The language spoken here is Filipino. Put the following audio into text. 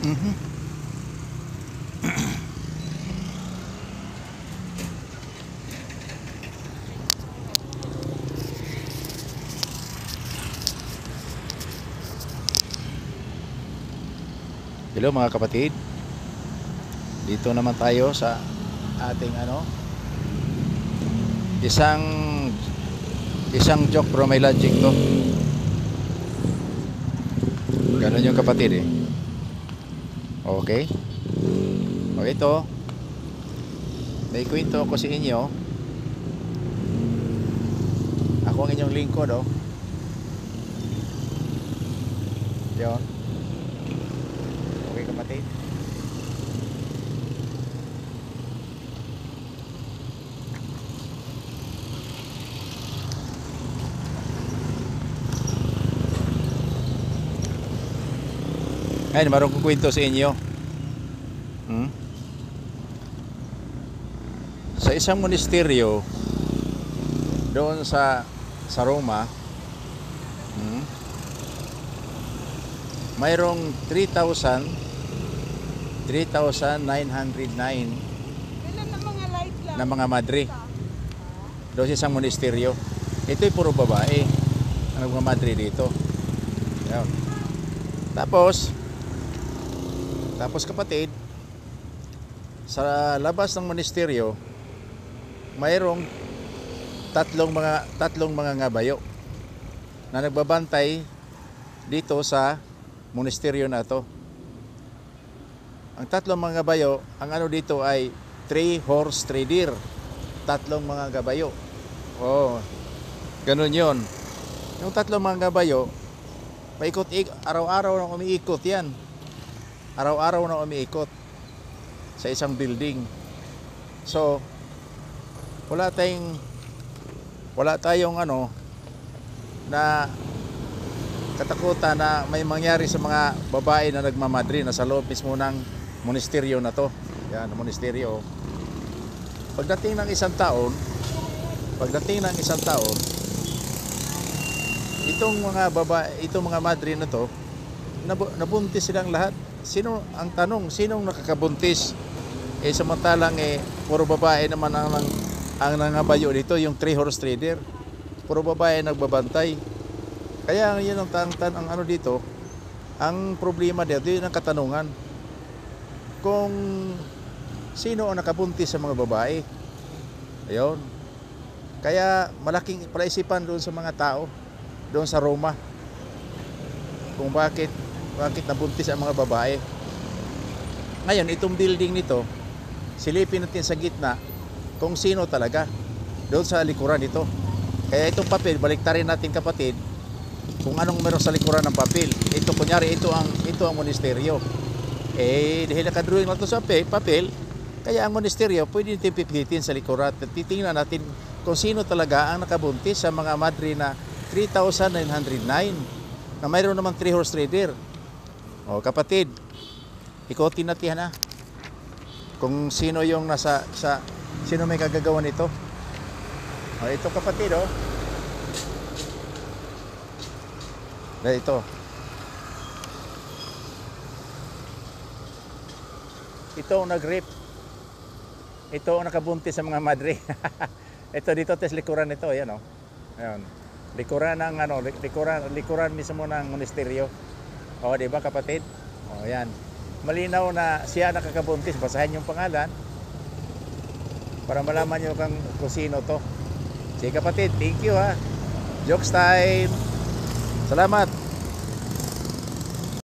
Mhm. Hello mga kapatid. Dito naman tayo sa ating isang joke pero may logic to. Ganun yung kapatid eh. Okay? O ito, may kwento ko sa inyo. Ako ang inyong lingkod oh. Yun. Okay kapatid. Ayun, marong kukwento sa inyo. Sa isang monasteryo doon sa Roma, mayroong 3,909 na mga madre doon sa isang monasteryo. Ito'y puro babae ang mga madre dito. Ayan. Tapos kapatid, sa labas ng monasteryo mayroong tatlong mga ngabayo na nagbabantay dito sa monasteryo na to. Ang tatlong mga ngabayo, ang dito ay 3-horse trader. Tatlong mga ngabayo. Oh, ganun yon. Yung tatlong mga ngabayo, araw-araw na umiikot yan. Araw-araw na umiikot sa isang building. So, wala tayong na katakutan na may mangyari sa mga babae na nagmamadri na sa loob mismo ng monasteryo na to. Yan, monasteryo. Pagdating ng isang taon, itong mga madri na to, nabuntis silang lahat. Ang tanong, sinong nakakabuntis? Samantalang puro babae naman ang nangabayo dito, yung 3-horse trader. Puro babae nagbabantay. Kaya yun ang dito, ang problema dito, yun ang katanungan. Kung sino ang nakabuntis sa mga babae. Ayun. Kaya malaking palaisipan doon sa mga tao, doon sa Roma. Kung bakit nabuntis ang mga babae. Ngayon, itong building nito, silipin natin sa gitna kung sino talaga doon sa likuran nito. Kaya itong papel, baliktarin natin kapatid kung anong meron sa likuran ng papel. Ito kunyari, ito ang monasteryo. Dahil nakadrawing na ito sa papel, kaya ang monasteryo pwede natin pipihitin sa likuran. Titingnan natin kung sino talaga ang nakabuntis sa mga madre na 3,909 na mayroon naman 3-horse trader. O kapatid, ikotin natin kung sino yung sino may kagagawa nito. O ito kapatid ito. Ito ang nag-rape. Ito ang nakabuntis sa mga madre. Ito dito tes likuran nito, ayan Ayan. Likuran mismo ng monasteryo. O, di ba kapatid? O, yan. Malinaw na siya nakakabuntis. Basahin yung pangalan para malaman nyo kung sino to. Sige kapatid, thank you Jokes time. Salamat.